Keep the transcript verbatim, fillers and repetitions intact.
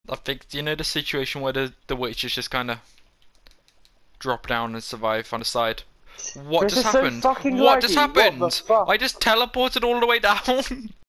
I think, you know the situation where the, the witches just kind of drop down and survive on the side? What This just is so happened? fucking What just laggy. What the happened? fuck? I just teleported all the way down.